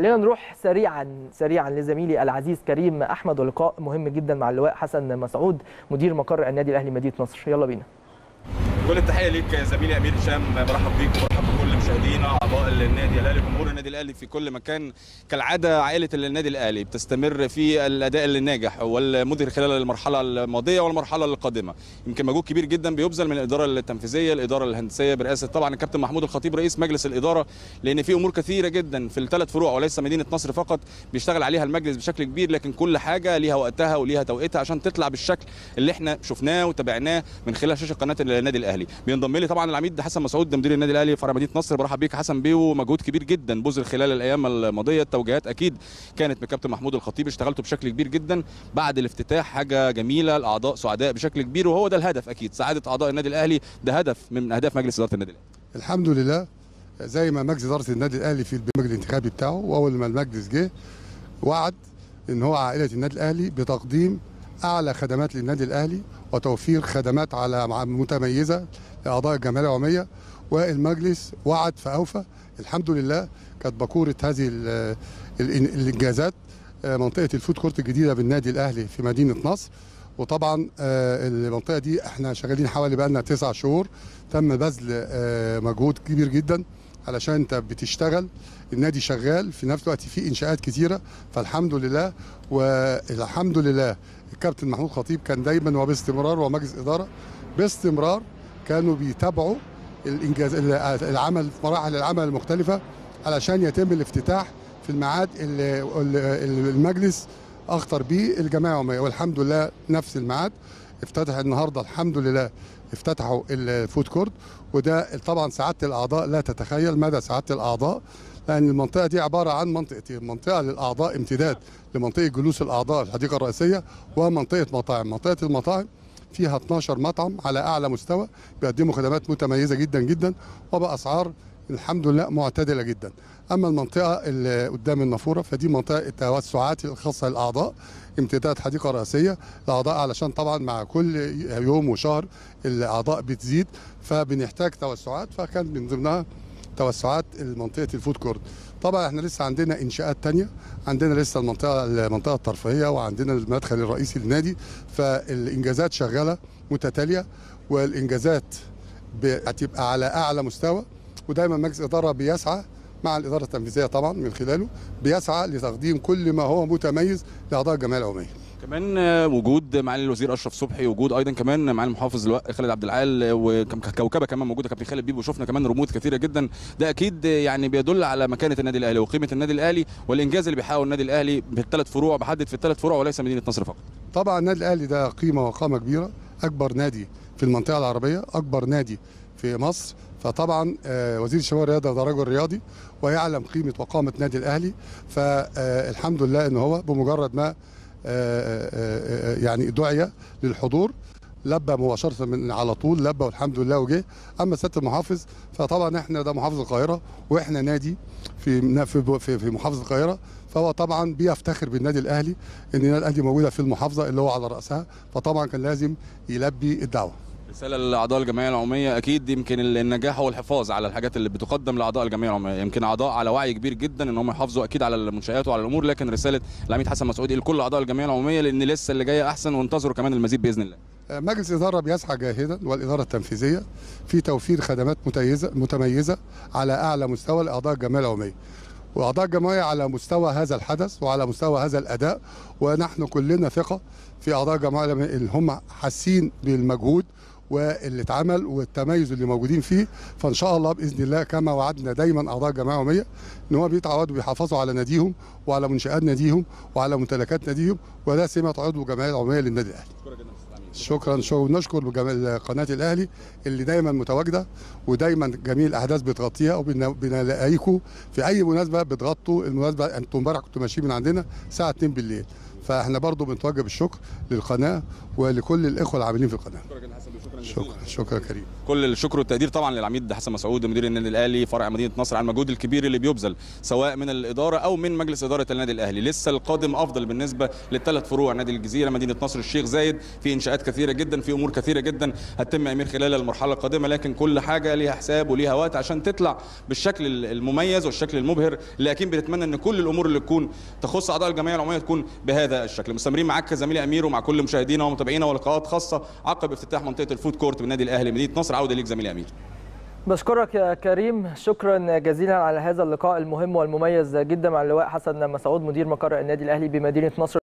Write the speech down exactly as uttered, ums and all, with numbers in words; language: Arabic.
خلينا نروح سريعا سريعا لزميلي العزيز كريم احمد، ولقاء مهم جدا مع اللواء حسن مسعود مدير مقر النادي الاهلي مدينه نصر. يلا بينا. كل التحيه ليك يا زميلي امير هشام، برحب بيك وبرحب بكل مشاهدينا اعضاء النادي الاهلي، جمهور النادي الاهلي في كل مكان. كالعاده عائله النادي الاهلي بتستمر في الاداء الناجح والمذهل خلال المرحله الماضيه والمرحله القادمه. يمكن مجهود كبير جدا بيبذل من الاداره التنفيذيه، الاداره الهندسيه برئاسه طبعا الكابتن محمود الخطيب رئيس مجلس الاداره، لان في امور كثيره جدا في الثلاث فروع وليس مدينه نصر فقط بيشتغل عليها المجلس بشكل كبير، لكن كل حاجه ليها وقتها وليها توقيتها عشان تطلع بالشكل اللي احنا شفناه وتابعناه من خلال شاشه قناه النادي الاهلي. بينضم لي طبعا العميد حسن مسعود مدير النادي الاهلي فرع مدينه نصر. برحب بيك حسن بيه، ومجهود كبير جدا بذل خلال الايام الماضيه. التوجيهات اكيد كانت من الكابتن محمود الخطيب، اشتغلتوا بشكل كبير جدا بعد الافتتاح، حاجه جميله، الاعضاء سعداء بشكل كبير، وهو ده الهدف اكيد، سعاده اعضاء النادي الاهلي، ده هدف من اهداف مجلس اداره النادي الاهلي. الحمد لله، زي ما مجلس اداره النادي الاهلي في البرنامج الانتخابي بتاعه، واول ما المجلس جه وعد ان هو عائله النادي الاهلي بتقديم اعلى خدمات للنادي الاهلي وتوفير خدمات على متميزه لاعضاء الجمعيه العموميه، والمجلس وعد فاوفى. الحمد لله كانت بكوره هذه الانجازات منطقه الفود كورت الجديده بالنادي الاهلي في مدينه نصر. وطبعا المنطقه دي احنا شغالين حوالي بقى لنا تسع شهور، تم بذل مجهود كبير جدا علشان انت بتشتغل، النادي شغال في نفس الوقت، في انشاءات كتيره، فالحمد لله. والحمد لله الكابتن محمود خطيب كان دايما وباستمرار ومجلس اداره باستمرار كانوا بيتابعوا الانجاز العمل في مراحل العمل المختلفه علشان يتم الافتتاح في الميعاد اللي المجلس اخطر بيه الجمعيه العموميه، والحمد لله نفس الميعاد افتتح النهارده. الحمد لله افتتحوا الفود كورت، وده طبعا سعاده الاعضاء لا تتخيل مدى سعاده الاعضاء، لان المنطقه دي عباره عن منطقتين، منطقه للاعضاء امتداد لمنطقه جلوس الاعضاء الحديقه الرئيسيه، ومنطقه مطاعم. منطقه المطاعم فيها اتناشر مطعم على اعلى مستوى بيقدموا خدمات متميزه جدا جدا وباسعار الحمد لله معتدله جدا. اما المنطقه اللي قدام النافوره فدي منطقه التوسعات الخاصه للاعضاء، امتداد حديقه رئيسيه الاعضاء، علشان طبعا مع كل يوم وشهر الاعضاء بتزيد فبنحتاج توسعات، فكان من ضمنها توسعات منطقه الفود كورت. طبعا احنا لسه عندنا انشاءات ثانيه، عندنا لسه المنطقه المنطقه الترفيهيه، وعندنا المدخل الرئيسي للنادي، فالانجازات شغاله متتاليه، والانجازات هتبقى على اعلى مستوى. ودايما مجلس اداره بيسعى مع الاداره التنفيذيه طبعا من خلاله بيسعى لتقديم كل ما هو متميز لاعضاء الجمعيه العموميه. كمان وجود معالي الوزير اشرف صبحي، وجود ايضا كمان معالي المحافظ خالد عبد العال، وكوكبه كمان موجوده كابتن خالد بيبو، وشفنا كمان رموز كثيره جدا. ده اكيد يعني بيدل على مكانه النادي الاهلي وقيمه النادي الاهلي والانجاز اللي بيحققه النادي الاهلي بالثلاث فروع، بحدد في الثلاث فروع وليس مدينه نصر فقط. طبعا النادي الاهلي ده قيمه وقامه كبيره، اكبر نادي في المنطقه العربيه، اكبر نادي في مصر، فطبعا وزير الشباب والرياضه ده رجل رياضي ويعلم قيمه وقامه النادي الاهلي، فالحمد لله ان هو بمجرد ما يعني دعي للحضور لبى مباشره من على طول، لبى والحمد لله وجه. اما سياده المحافظ فطبعا احنا ده محافظ القاهره واحنا نادي في في في محافظه القاهره، فهو طبعا بيفتخر بالنادي الاهلي ان النادي الاهلي موجوده في المحافظه اللي هو على راسها، فطبعا كان لازم يلبي الدعوه. رساله لاعضاء الجمعيه العموميه، اكيد يمكن النجاح هو الحفاظ على الحاجات اللي بتقدم لاعضاء الجمعيه العموميه، يمكن اعضاء على وعي كبير جدا ان هم يحافظوا اكيد على المنشات وعلى الامور، لكن رساله العميد حسن مسعود لكل اعضاء الجمعيه العموميه لان لسه اللي جاي احسن، وانتظروا كمان المزيد باذن الله. مجلس الاداره بيسعى جاهدا والاداره التنفيذيه في توفير خدمات متميزه متميزه على اعلى مستوى لاعضاء الجمعيه العموميه، واعضاء الجمعيه على مستوى هذا الحدث وعلى مستوى هذا الاداء، ونحن كلنا ثقه في اعضاء الجمعيه اللي هم حاسين بالمجهود واللي اتعمل والتميز اللي موجودين فيه. فان شاء الله باذن الله كما وعدنا دايما اعضاء الجمعيه العموميه ان هم بيتعودوا بيحافظوا على ناديهم وعلى منشات ناديهم وعلى ممتلكات ناديهم، وده سمه عضو الجمعيه العموميه للنادي الاهلي. شكرا شكرا نشكر قناه الاهلي اللي دايما متواجده ودايما جميع الاحداث بتغطيها، وبنلاقيكم في اي مناسبه بتغطوا المناسبه. انتم امبارح كنتوا ماشيين من عندنا الساعه اتنين بالليل، فاحنا برضو بنتوجه بالشكر للقناه ولكل الاخوه العاملين في القناه. شكرا شكرا كريم. كل الشكر والتقدير طبعا للعميد حسن مسعود مدير النادي الاهلي فرع مدينه نصر على المجهود الكبير اللي بيبذل سواء من الاداره او من مجلس اداره النادي الاهلي. لسه القادم افضل بالنسبه للثلاث فروع نادي الجزيره مدينه نصر الشيخ زايد، في انشاءات كثيره جدا، في امور كثيره جدا هتتم امير خلال المرحله القادمه، لكن كل حاجه ليها حساب وليها وقت عشان تطلع بالشكل المميز والشكل المبهر اللي اكيد بنتمنى ان كل الامور اللي تكون تخص اعضاء الجمعيه العموميه تكون بهذا الشكل. مستمرين معاك زميلي امير ومع كل مشاهدينا ومتابعينا ولقاءات خاصه عقب افتتاح منطقه الفود كورت بالنادي الاهلي مدينه نصر. عوده ليك زميلي امير. بشكرك يا كريم، شكرا جزيلا على هذا اللقاء المهم والمميز جدا مع اللواء حسن مسعود مدير مقر النادي الاهلي بمدينه نصر.